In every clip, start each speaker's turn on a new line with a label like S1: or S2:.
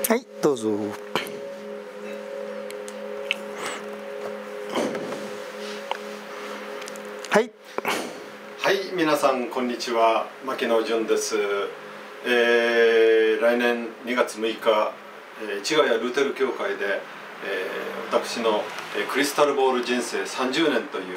S1: はい、どうぞ。はい。
S2: はい、皆さんこんにちは、牧野純です。来年2月6日、市ヶ谷ルーテル教会で、私のクリスタルボール人生30年という、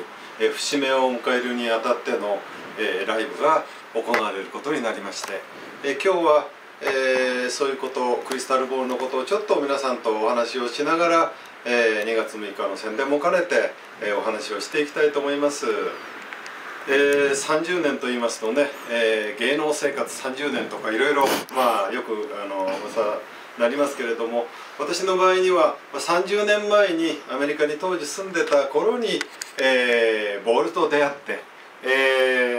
S2: 節目を迎えるにあたっての、ライブが行われることになりまして、今日は、そういうことクリスタルボールのことをちょっと皆さんとお話をしながら、2月6日の宣伝も兼ねて、お話をしていきたいと思います。30年と言いますとね、芸能生活30年とかいろいろよく噂なりますけれども、私の場合には30年前にアメリカに当時住んでた頃に、ボールと出会って、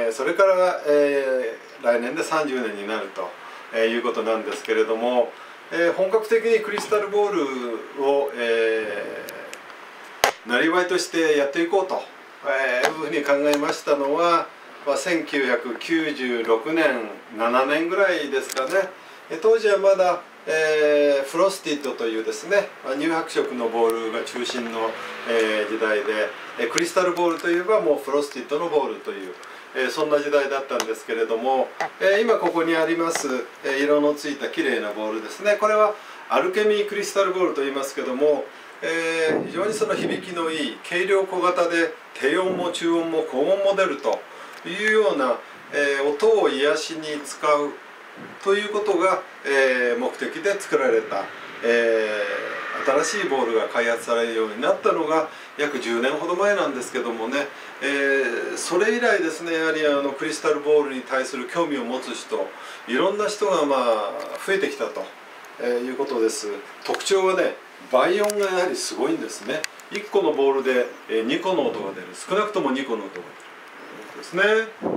S2: それから、来年で30年になるということなんですけれども、本格的にクリスタルボールを、なりわいとしてやっていこうというふうに考えましたのは、1996年7年ぐらいですかね。当時はまだ、フロスティッドというですね、乳白色のボールが中心の、時代で、クリスタルボールといえばもうフロスティッドのボールという、そんな時代だったんですけれども、今ここにあります、色のついた綺麗なボールですね。これはアルケミークリスタルボールと言いますけども、非常にその響きのいい軽量小型で低音も中音も高音も出るというような、音を癒しに使うということが、目的で作られた、新しいボールが開発されるようになったのが約10年ほど前なんですけどもね、それ以来ですね、やはりクリスタルボールに対する興味を持つ人、いろんな人が増えてきたということです。特徴はね、倍音がやはりすごいんですね。1個のボールで2個の音が出る、少なくとも2個の音が出るということですね。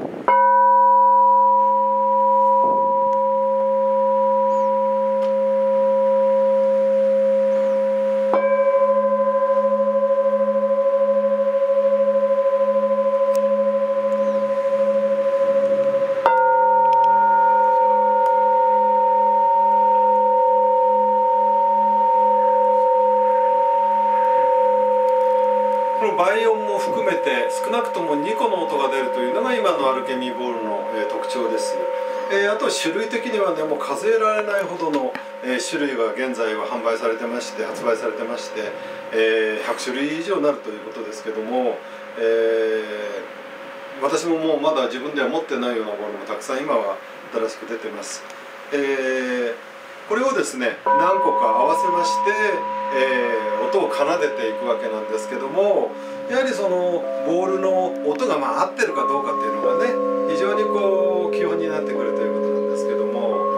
S2: 倍音も含めて少なくとも2個の音が出るというのが今のアルケミーボールの、特徴です。あと種類的にはね、もう数えられないほどの、種類が現在は販売されてまして、発売されてまして、100種類以上になるということですけども、私ももうまだ自分では持ってないようなボールもたくさん今は新しく出てます。これをですね、何個か合わせまして、音を奏でていくわけなんですけども、やはりそのボールの音が合ってるかどうかっていうのがね、非常に基本になってくるということなんですけども。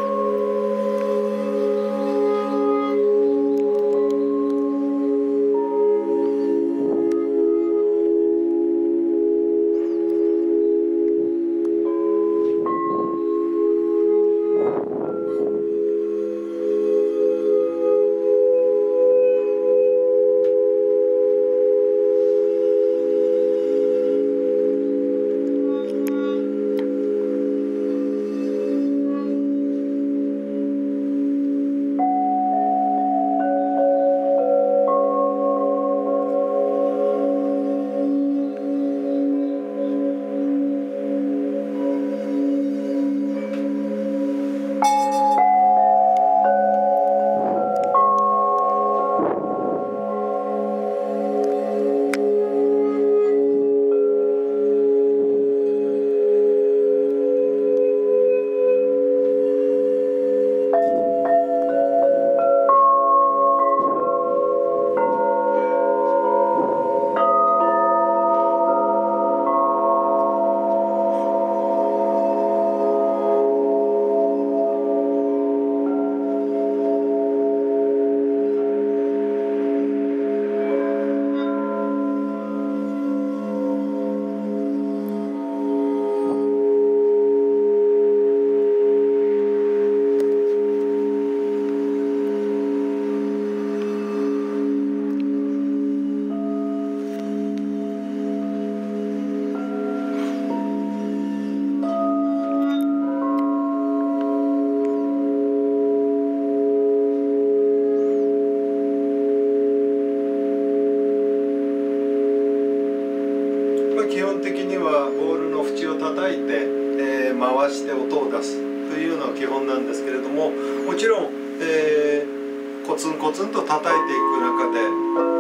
S2: らして音を出すというのが基本なんですけれども、もちろん、コツンコツンと叩いていく中で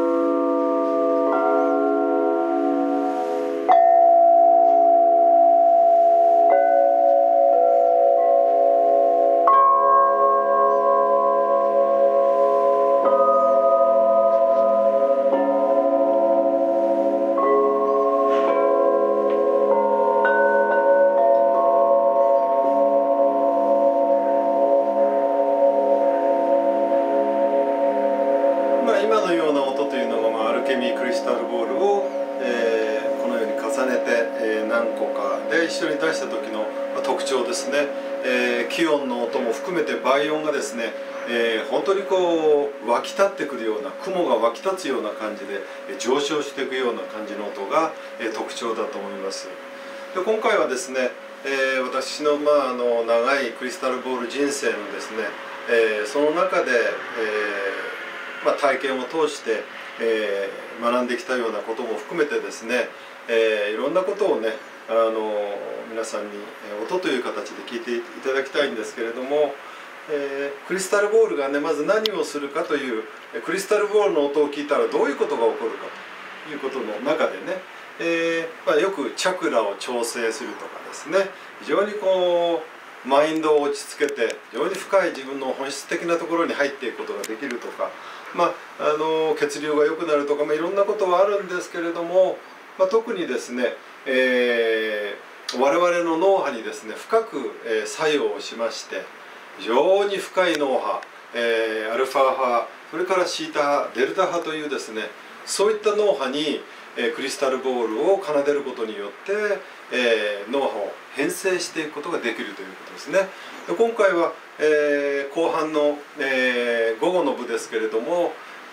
S2: 今のような音というのが、アルケミークリスタルボールを、このように重ねて、何個かで一緒に出した時の特徴ですね。気音の音も含めて倍音がですね、本当にこう湧き立ってくるような、雲が湧き立つような感じで上昇していくような感じの音が、特徴だと思います。で今回はですね、私の、長いクリスタルボール人生のですね、その中で、体験を通して、学んできたようなことも含めてですね、いろんなことをね皆さんに音という形で聞いていただきたいんですけれども、クリスタルボールがねまず何をするかという、クリスタルボールの音を聞いたらどういうことが起こるかということの中でね、よくチャクラを調整するとかですね、非常にこうマインドを落ち着けて非常に深い自分の本質的なところに入っていくことができるとか、血流が良くなるとか、いろんなことはあるんですけれども、特にですね、我々の脳波にですね深く、作用をしまして、非常に深い脳波、アルファ波、それからシータ波、デルタ波というですね、そういった脳波にクリスタルボールを奏でることによって、脳波を編成していくことができるということですね。で今回は、後半の、午後の部ですけれども、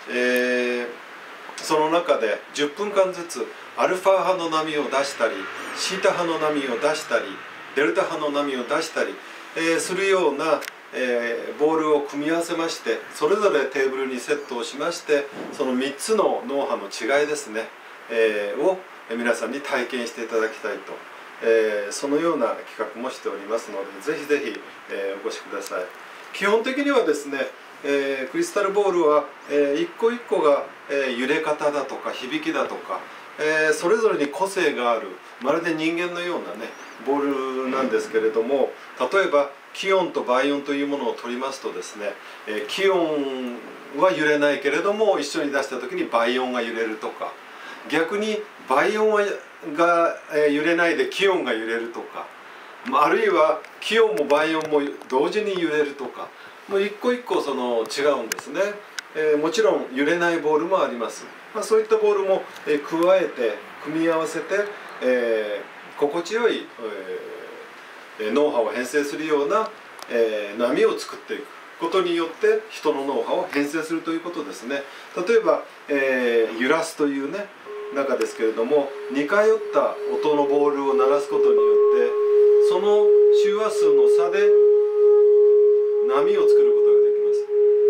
S2: その中で10分間ずつアルファ波の波を出したり、シータ波の波を出したり、デルタ波の波を出したり、するような、ボールを組み合わせまして、それぞれテーブルにセットをしまして、その3つの脳波の違いですね、を皆さんに体験していただきたいと、そのような企画もしておりますので、ぜひぜひ、お越しください。基本的にはですね、クリスタルボールは、一個一個が、揺れ方だとか響きだとか、それぞれに個性がある、まるで人間のようなねボールなんですけれども、例えば気音と倍音というものを取りますとですね、気音は揺れないけれども一緒に出した時に倍音が揺れるとか、逆に倍音が揺れないで気音が揺れるとか、あるいは気音も倍音も同時に揺れるとか、もう一個一個その違うんですね。もちろん揺れないボールもあります。そういったボールも加えて組み合わせて、心地よい、脳波を編成するような、波を作っていくことによって人の脳波を編成するということですね。例えば、揺らすというね中ですけれども、似通った音のボールを鳴らすことによってその周波数の差で波を作ることができます。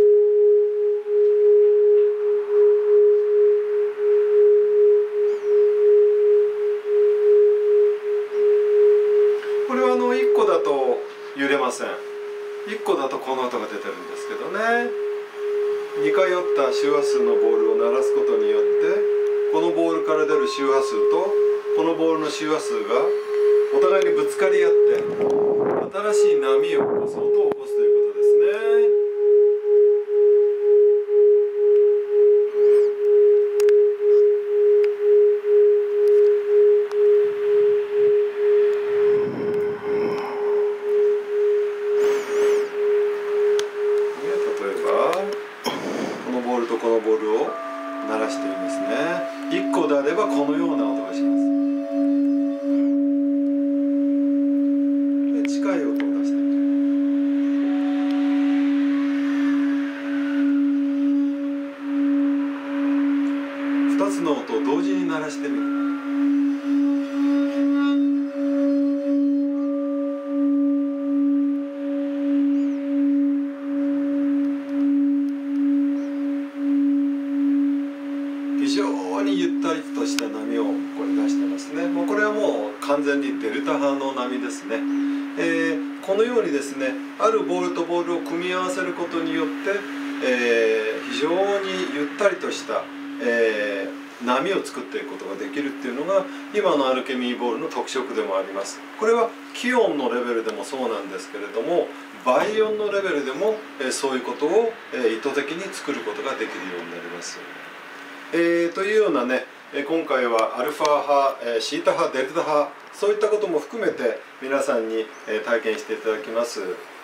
S2: これは1個だと揺れません。1個だとこの音が出てるんですけどね、似通った周波数のボールを鳴らすことによってこのボールから出る周波数とこのボールの周波数がお互いにぶつかり合って新しい波を起こす、音を起こすということですね。例えばこのボールとこのボールを鳴らしてみますね。1個であればこのような音がします。で近い音を出してみる。2つの音を同時に鳴らしてみる。非常にゆったりとした波をこれ出してますね。これはもう完全にデルタ波の波ですね。 このようにですね、あるボールとボールを組み合わせることによって、非常にゆったりとした、波を作っていくことができるっていうのが今のアルケミーボールの特色でもあります。これは気温のレベルでもそうなんですけれども、倍音のレベルでも、そういうことを、意図的に作ることができるようになります。というようなね、今回はアルファ波、シータ波、デルタ波、そういったことも含めて皆さんに体験していただきます。